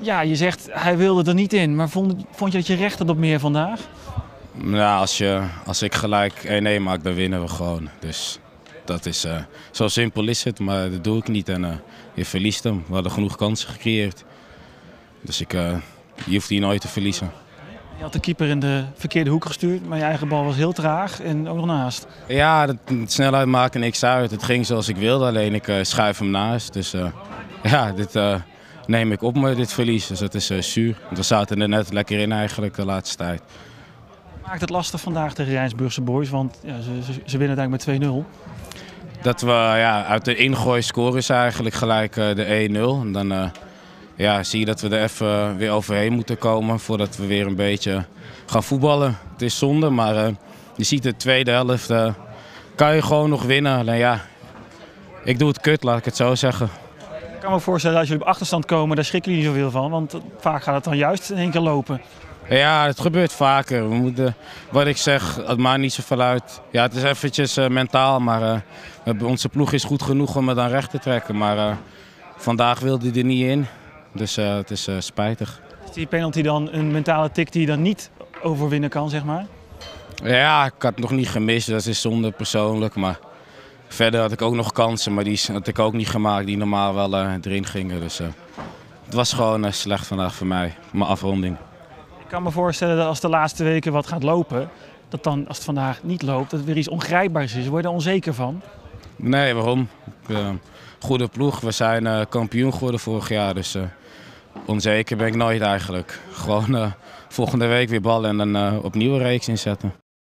Ja, je zegt hij wilde er niet in, maar vond je dat je recht had op meer vandaag? Nou, als ik gelijk 1-1 maak, dan winnen we gewoon. Dus dat is, zo simpel is het, maar dat doe ik niet. En je verliest hem. We hadden genoeg kansen gecreëerd. Dus je hoeft hier nooit te verliezen. Je had de keeper in de verkeerde hoek gestuurd, maar je eigen bal was heel traag en ook nog naast. Ja, de snelheid maakte niks uit. Het ging zoals ik wilde, alleen ik schuif hem naast. Dus ja, dit neem ik op me, dit verlies. Dus dat is zuur. Want we zaten er net lekker in eigenlijk de laatste tijd. Maakt het lastig vandaag tegen Rijnsburgse boys, want ja, ze winnen uiteindelijk met 2-0. Dat we uit de ingooi scoren ze eigenlijk gelijk de 1-0. En dan zie je dat we er even weer overheen moeten komen voordat we weer een beetje gaan voetballen. Het is zonde, maar je ziet de tweede helft kan je gewoon nog winnen. Alleen ja, ik doe het kut, laat ik het zo zeggen. Ik kan me voorstellen dat als jullie op achterstand komen, daar schrikken jullie niet zoveel van, want vaak gaat het dan juist in één keer lopen. Ja, het gebeurt vaker. We moeten, wat ik zeg, het maakt niet zoveel uit. Ja, het is eventjes mentaal, maar onze ploeg is goed genoeg om het dan recht te trekken. Maar vandaag wilde hij er niet in, dus het is spijtig. Is die penalty dan een mentale tik die je dan niet overwinnen kan, zeg maar? Ja, ik had het nog niet gemist, dat is zonde persoonlijk. Maar verder had ik ook nog kansen, maar die had ik ook niet gemaakt die normaal wel erin gingen. Dus het was gewoon slecht vandaag voor mij, mijn afronding. Ik kan me voorstellen dat als de laatste weken wat gaat lopen, dat dan als het vandaag niet loopt, dat het weer iets ongrijpbaars is. Word je er onzeker van? Nee, waarom? Goede ploeg, we zijn kampioen geworden vorig jaar, dus onzeker ben ik nooit eigenlijk. Gewoon volgende week weer ballen en dan opnieuw een reeks inzetten.